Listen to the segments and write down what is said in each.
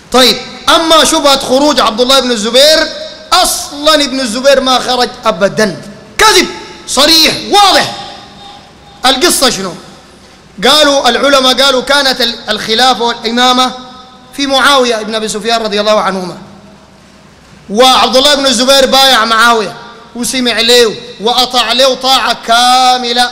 طيب، أما شبهة خروج عبد الله بن الزبير، أصلا ابن الزبير ما خرج أبدا، كذب صريح واضح. القصة شنو؟ قالوا العلماء قالوا كانت الخلافة والإمامة في معاوية ابن أبي سفيان رضي الله عنهما، وعبد الله بن الزبير بايع معاوية وسمع له وأطاع له طاعة كاملة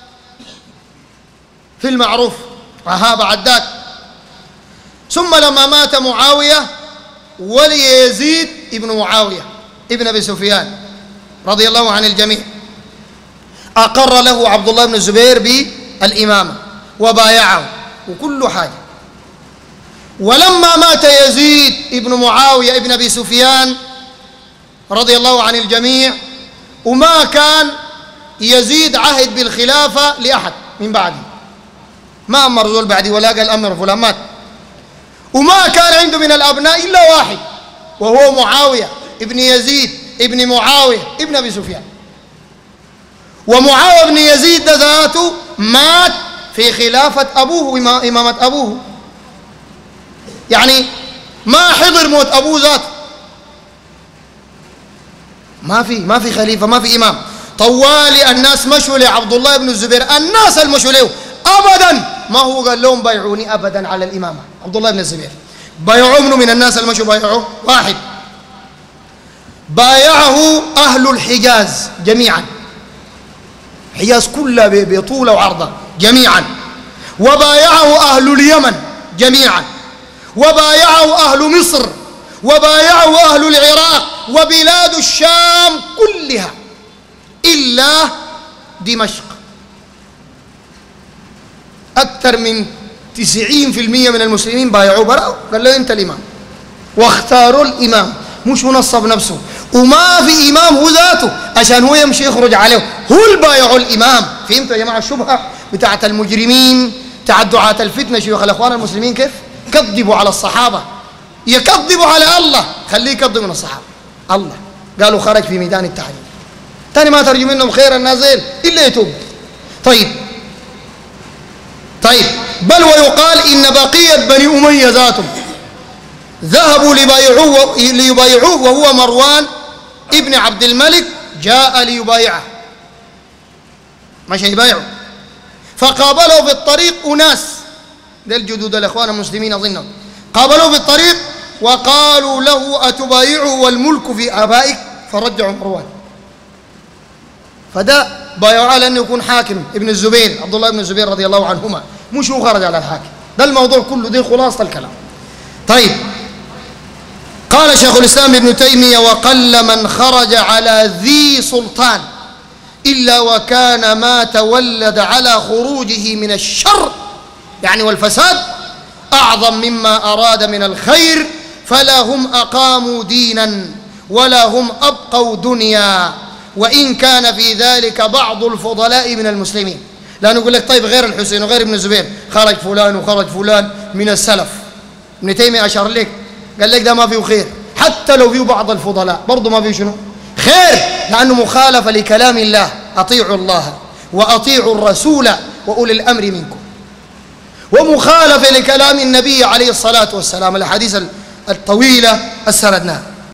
في المعروف. بعد ذاك ثم لما مات معاوية ولي يزيد ابن معاوية ابن أبي سفيان رضي الله عن الجميع، أقر له عبد الله بن الزبير بالإمامة وبايعه وكل حاجة. ولما مات يزيد ابن معاوية ابن أبي سفيان رضي الله عن الجميع، وما كان يزيد عهد بالخلافة لأحد من بعده، ما أمر زول بعدي ولا قال أمر فلان، مات. وما كان عنده من الأبناء إلا واحد، وهو معاوية ابن يزيد ابن معاوية ابن أبي سفيان. ومعاوية بن يزيد ذاته مات في خلافة أبوه إمامة أبوه، يعني ما حضر موت أبوه ذاته، ما في خليفة، ما في إمام. طوالي الناس مشوا لعبد الله بن الزبير، الناس المشوا له أبدا ما هو قال لهم بايعوني أبدا على الإمامة. عبد الله بن الزبير بايعوه من الناس المشوا بايعوه واحد، بايعه أهل الحجاز جميعا، حجاز كلها بطولة وعرضة جميعا، وبايعه أهل اليمن جميعا، وبايعه أهل مصر، وبايعه أهل العراق وبلاد الشام كلها إلا دمشق. أكثر من 90% من المسلمين بايعوه براء، قال له أنت الإمام، واختاروا الإمام مش منصب نفسه، وما في إمام هو ذاته عشان هو يمشي يخرج عليه، هو اللي بايعوا الإمام. فهمتوا يا جماعة الشبهة بتاعت المجرمين بتاعت دعاة الفتنة شيوخ الأخوان المسلمين كيف كذبوا على الصحابة، يكذبوا على الله، خليه يكذب من الصحابة. الله قالوا خرج في ميدان التحرير، تاني ما ترجو منهم خير النازل إلا يتوب. طيب بل ويقال إن بقية بني أمية ذاتهم ذهبوا ليبايعوه وهو مروان ابن عبد الملك جاء ليبايعه، مش يبايعه، فقابلوا في الطريق أناس للجدود الإخوان المسلمين أظنهم، قابلوا في الطريق وقالوا له أتبايعه والملك في آبائك، فرجعوا مروان، فده بايعوه لأنه يكون حاكم ابن الزبير عبد الله بن الزبير رضي الله عنهما، مش هو خرج على الحاكم. ده الموضوع كله، دي خلاصة الكلام. طيب قال شيخ الإسلام ابن تيمية وقل من خرج على ذي سلطان إلا وكان ما تولد على خروجه من الشر يعني والفساد أعظم مما أراد من الخير، فلا هم أقاموا دينا ولا هم أبقوا دنيا، وإن كان في ذلك بعض الفضلاء من المسلمين. لا نقول لك طيب غير الحسين وغير ابن الزبير خرج فلان وخرج فلان من السلف، ابن تيمية أشار لك قال لك ده ما فيه خير، حتى لو فيه بعض الفضلاء برضه ما فيه شنو خير، لأنه مخالفة لكلام الله، أطيعوا الله وأطيعوا الرسول وأولي الأمر منكم، ومخالفة لكلام النبي عليه الصلاة والسلام، الأحاديث الطويلة السردناها.